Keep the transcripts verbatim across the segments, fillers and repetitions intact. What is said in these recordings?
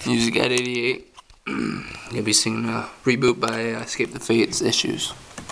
Music at eighty-eight. You'll be singing uh, Reboot by uh, Escape the Fates Issues.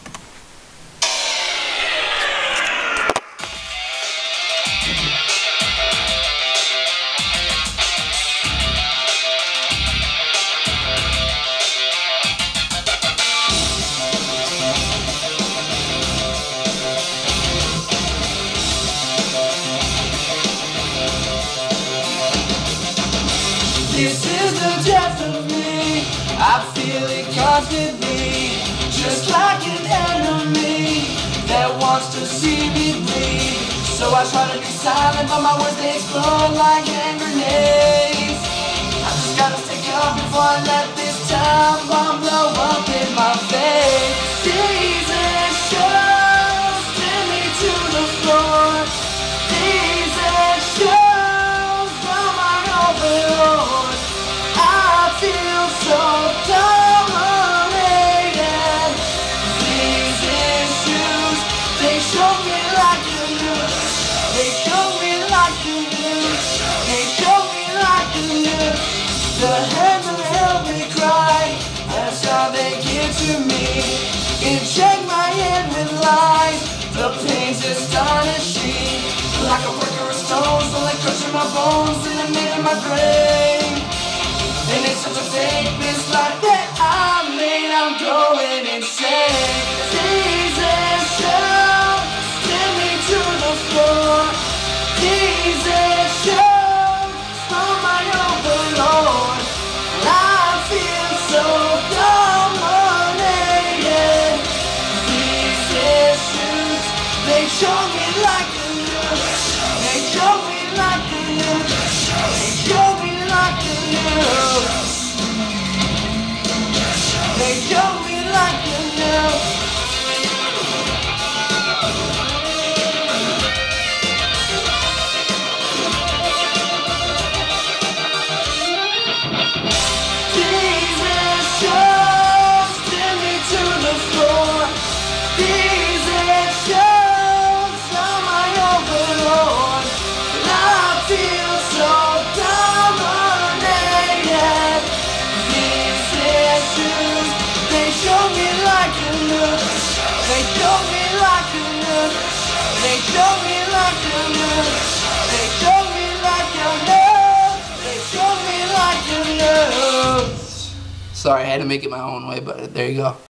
This is the death of me, I feel it constantly, just like an enemy that wants to see me bleed. So I try to be silent, but my words they explode like hand grenades. I just gotta stick up before I let this time bomb blow up in my face. Jesus shows, send me to the floor. Jesus shows, from my overlord. So dominated. These issues, they show me like a news. They show me like a news. They show me like a news. The hands that help me cry, that's how they get to me. Inject my head with lies, the pain's astonishing. Like a worker of stones, so like crushing my bones in the middle of my brain. And it's such a fake life that I made, I'm going insane. Jesus show, send me to the floor. Jesus show, from my overlord. I feel so dominated. These issues, they show me like a news. They show me like a news. They show me like a news. They show me like you know. Jesus shows, send me to the floor. Jesus shows, from my overlord. And I feel so dominated. These issues, they show me like a news. They show me like a news. They show me like a news. They show me like a news. They show me like a news. Sorry, I had to make it my own way, but there you go.